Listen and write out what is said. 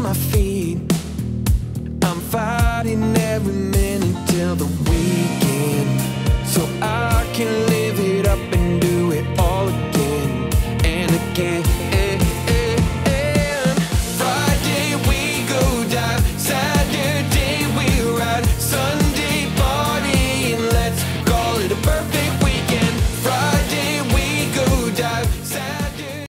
my feet. I'm fighting every minute till the weekend, so I can live it up and do it all again and again.